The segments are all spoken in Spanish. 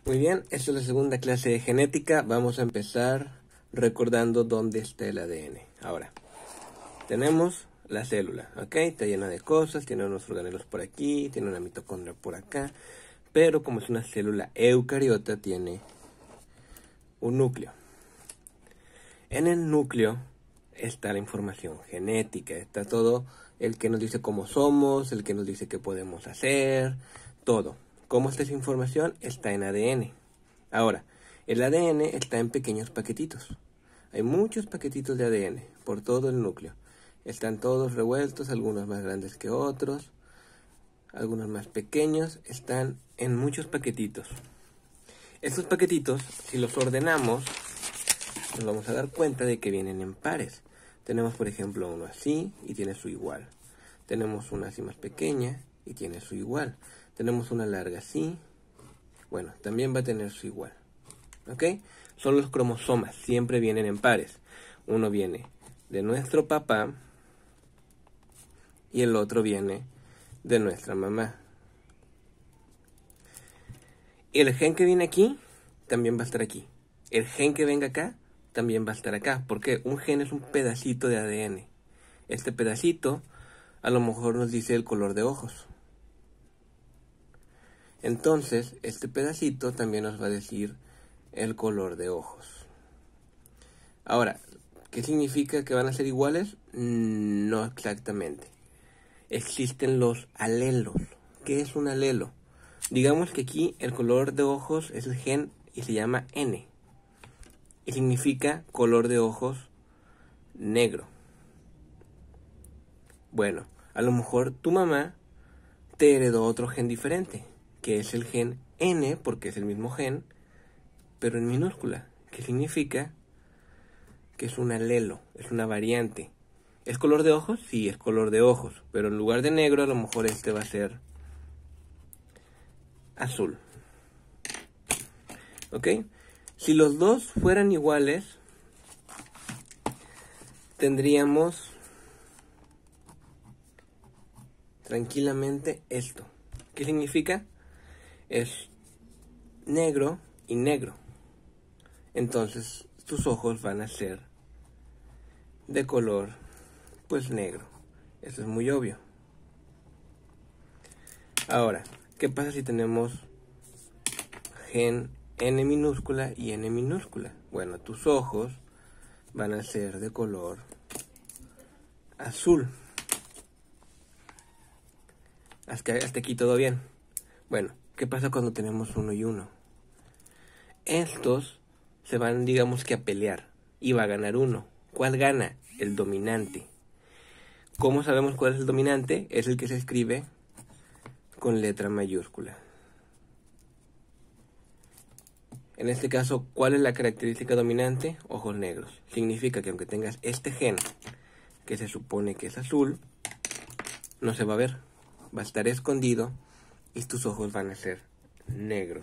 Muy bien, esta es la segunda clase de genética. Vamos a empezar recordando dónde está el ADN. Ahora, tenemos la célula, ¿ok? Está llena de cosas, tiene unos organelos por aquí, tiene una mitocondria por acá, pero como es una célula eucariota, tiene un núcleo. En el núcleo está la información genética, está todo el que nos dice cómo somos, el que nos dice qué podemos hacer, todo. ¿Cómo está esa información? Está en ADN. Ahora, el ADN está en pequeños paquetitos. Hay muchos paquetitos de ADN por todo el núcleo. Están todos revueltos, algunos más grandes que otros, algunos más pequeños. Están en muchos paquetitos. Estos paquetitos, si los ordenamos, nos vamos a dar cuenta de que vienen en pares. Tenemos, por ejemplo, uno así y tiene su igual. Tenemos una así más pequeña y tiene su igual. Tenemos una larga así. Bueno, también va a tener su igual. ¿Ok? Son los cromosomas. Siempre vienen en pares. Uno viene de nuestro papá y el otro viene de nuestra mamá. El gen que viene aquí también va a estar aquí. El gen que venga acá también va a estar acá. Porque un gen es un pedacito de ADN. Este pedacito a lo mejor nos dice el color de ojos. Entonces, este pedacito también nos va a decir el color de ojos. Ahora, ¿qué significa que van a ser iguales? No exactamente. Existen los alelos. ¿Qué es un alelo? Digamos que aquí el color de ojos es el gen y se llama N. Y significa color de ojos negro. Bueno, a lo mejor tu mamá te heredó otro gen diferente, que es el gen N, porque es el mismo gen, pero en minúscula, que significa que es un alelo, es una variante. ¿Es color de ojos? Sí, es color de ojos, pero en lugar de negro a lo mejor este va a ser azul. ¿Ok? Si los dos fueran iguales, tendríamos tranquilamente esto. ¿Qué significa? Es negro y negro. Entonces tus ojos van a ser de color pues negro. Eso es muy obvio. Ahora, ¿qué pasa si tenemos gen N minúscula y N minúscula? Bueno, tus ojos van a ser de color azul. Hasta aquí todo bien. Bueno, ¿qué pasa cuando tenemos uno y uno? Estos se van, digamos que a pelear y va a ganar uno. ¿Cuál gana? El dominante. ¿Cómo sabemos cuál es el dominante? Es el que se escribe con letra mayúscula. En este caso, ¿cuál es la característica dominante? Ojos negros. Significa que aunque tengas este gen, que se supone que es azul, no se va a ver. Va a estar escondido y tus ojos van a ser negros.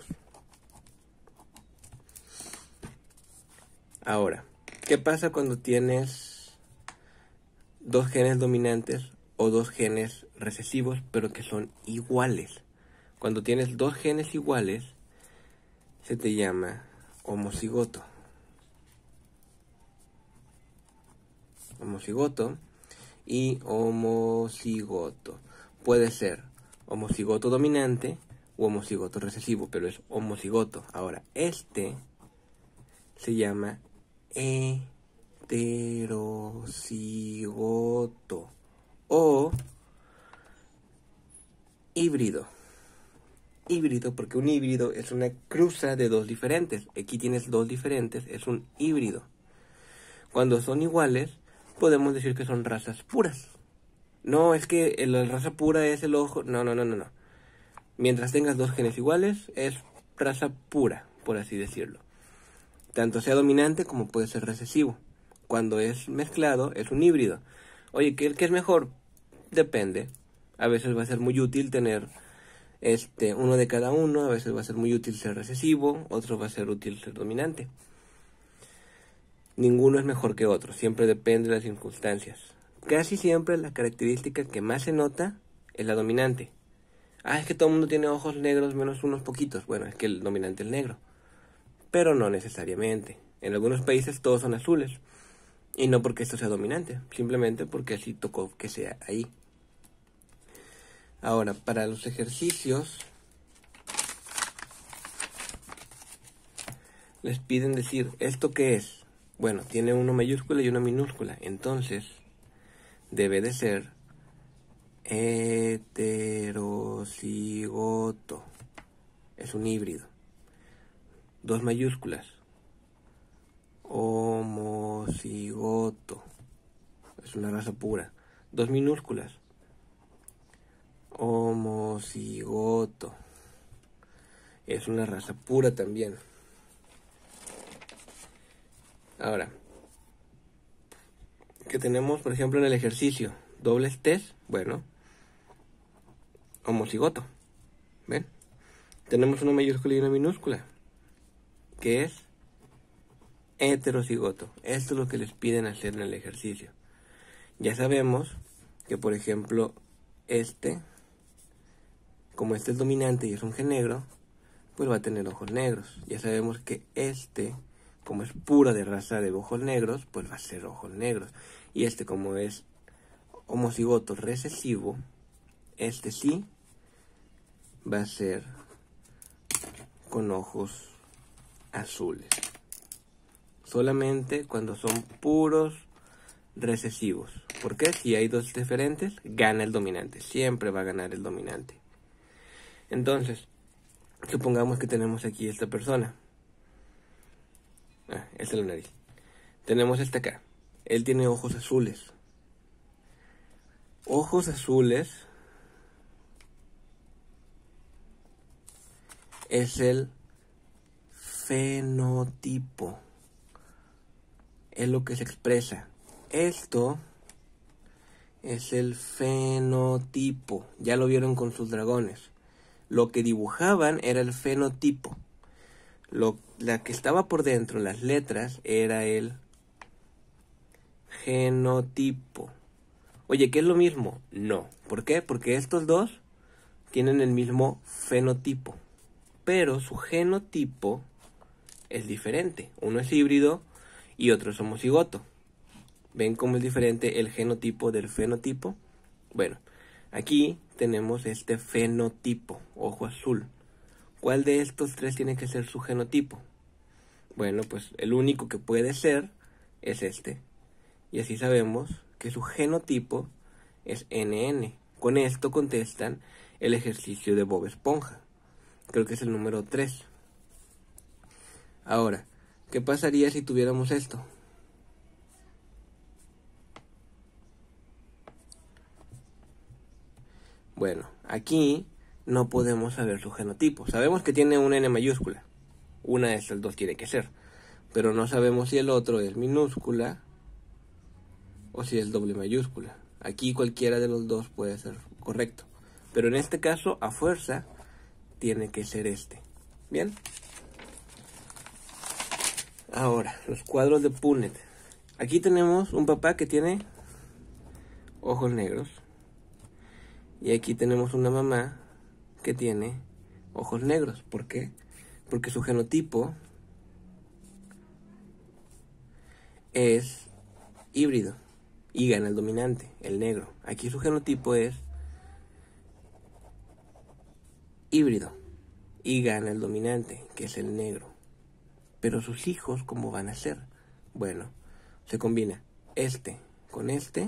Ahora, ¿qué pasa cuando tienes dos genes dominantes o dos genes recesivos, pero que son iguales? Cuando tienes dos genes iguales, se te llama homocigoto. Homocigoto y homocigoto. Puede ser homocigoto dominante o homocigoto recesivo, pero es homocigoto. Ahora, este se llama heterocigoto o híbrido. Híbrido porque un híbrido es una cruza de dos diferentes. Aquí tienes dos diferentes, es un híbrido. Cuando son iguales, podemos decir que son razas puras. No, es que la raza pura es el ojo. No. Mientras tengas dos genes iguales, es raza pura, por así decirlo. Tanto sea dominante como puede ser recesivo. Cuando es mezclado, es un híbrido. Oye, ¿qué es mejor? Depende. A veces va a ser muy útil tener uno de cada uno. A veces va a ser muy útil ser recesivo. Otro va a ser útil ser dominante. Ninguno es mejor que otro. Siempre depende de las circunstancias. Casi siempre la característica que más se nota es la dominante. Ah, es que todo el mundo tiene ojos negros menos unos poquitos. Bueno, es que el dominante es negro. Pero no necesariamente. En algunos países todos son azules. Y no porque esto sea dominante, simplemente porque así tocó que sea ahí. Ahora, para los ejercicios, les piden decir, ¿esto qué es? Bueno, tiene una mayúscula y una minúscula. Entonces, debe de ser heterocigoto. Es un híbrido. 2 mayúsculas. Homocigoto. Es una raza pura. 2 minúsculas. Homocigoto. Es una raza pura también. Ahora, ¿qué tenemos, por ejemplo, en el ejercicio? Dobles test, bueno, homocigoto. ¿Ven? Tenemos una mayúscula y una minúscula, que es heterocigoto. Esto es lo que les piden hacer en el ejercicio. Ya sabemos que, por ejemplo, como este es dominante y es un gen negro, pues va a tener ojos negros. Ya sabemos que como es pura de raza de ojos negros, pues va a ser ojos negros. Y como es homocigoto recesivo, sí va a ser con ojos azules. Solamente cuando son puros recesivos. Porque si hay 2 diferentes, gana el dominante. Siempre va a ganar el dominante. Entonces, supongamos que tenemos aquí esta persona. Esta es la nariz. Tenemos acá. Él tiene ojos azules. Ojos azules es el fenotipo. Es lo que se expresa. Esto es el fenotipo. Ya lo vieron con sus dragones. Lo que dibujaban era el fenotipo. La que estaba por dentro, las letras, era el genotipo. Oye, ¿qué es lo mismo? No. ¿Por qué? Porque estos dos tienen el mismo fenotipo, pero su genotipo es diferente. Uno es híbrido y otro es homocigoto. ¿Ven cómo es diferente el genotipo del fenotipo? Bueno, aquí tenemos este fenotipo, ojo azul. ¿Cuál de estos 3 tiene que ser su genotipo? Bueno, pues el único que puede ser es este. Y así sabemos que su genotipo es NN. Con esto contestan el ejercicio de Bob Esponja. Creo que es el número 3. Ahora, ¿qué pasaría si tuviéramos esto? Bueno, aquí no podemos saber su genotipo. Sabemos que tiene un N mayúscula. Una de estas 2 tiene que ser. Pero no sabemos si el otro es minúscula o si es doble mayúscula. Aquí cualquiera de los 2 puede ser correcto. Pero en este caso, a fuerza, tiene que ser este. ¿Bien? Ahora, los cuadros de Punnett. Aquí tenemos un papá que tiene ojos negros. Y aquí tenemos una mamá que tiene ojos negros. ¿Por qué? Porque su genotipo es híbrido y gana el dominante, el negro. Aquí su genotipo es híbrido y gana el dominante, que es el negro. Pero sus hijos, ¿cómo van a ser? Bueno, se combina este con este,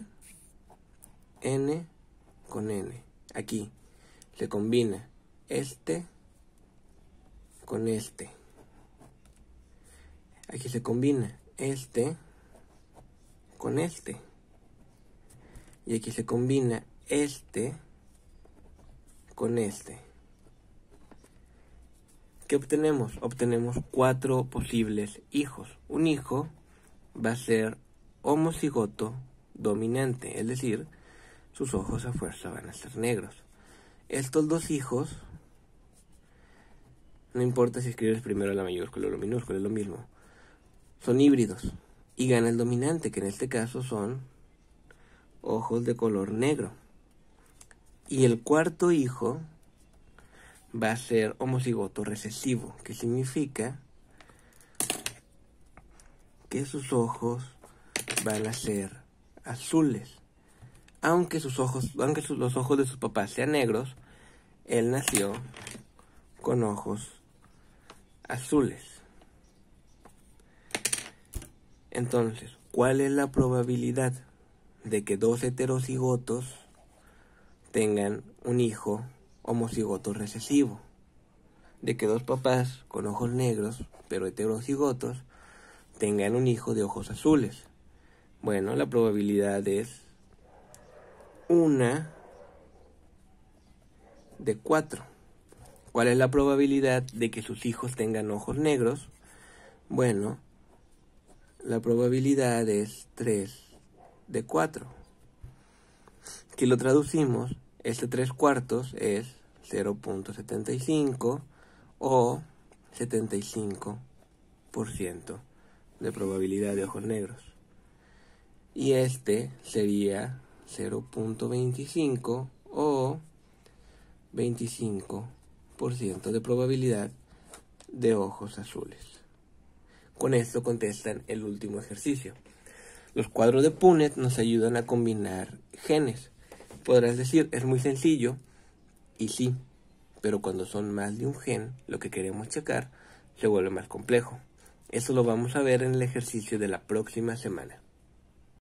N con N. Aquí se combina este con este. Aquí se combina este con este. Y aquí se combina este con este. ¿Qué obtenemos? Obtenemos 4 posibles hijos. Un hijo va a ser homocigoto dominante, es decir, sus ojos a fuerza van a ser negros. Estos 2 hijos, no importa si escribes primero la mayúscula o la minúscula, es lo mismo, son híbridos y gana el dominante, que en este caso son ojos de color negro. Y el 4.º hijo va a ser homocigoto recesivo, que significa que sus ojos van a ser azules. Aunque los ojos de sus papás sean negros, él nació con ojos azules. Entonces, ¿cuál es la probabilidad de que dos heterocigotos tengan un hijo homocigoto recesivo? De que dos papás con ojos negros, pero heterocigotos, tengan un hijo de ojos azules. Bueno, la probabilidad es 1 de 4. ¿Cuál es la probabilidad de que sus hijos tengan ojos negros? Bueno, la probabilidad es 3 de 4. Si lo traducimos, este 3/4 es 0.75 o 75% de probabilidad de ojos negros. Y este sería 0.25 o 25% de probabilidad de ojos azules. Con esto contestan el último ejercicio. Los cuadros de Punnett nos ayudan a combinar genes. Podrás decir, es muy sencillo, y sí, pero cuando son más de un gen, lo que queremos checar se vuelve más complejo. Eso lo vamos a ver en el ejercicio de la próxima semana.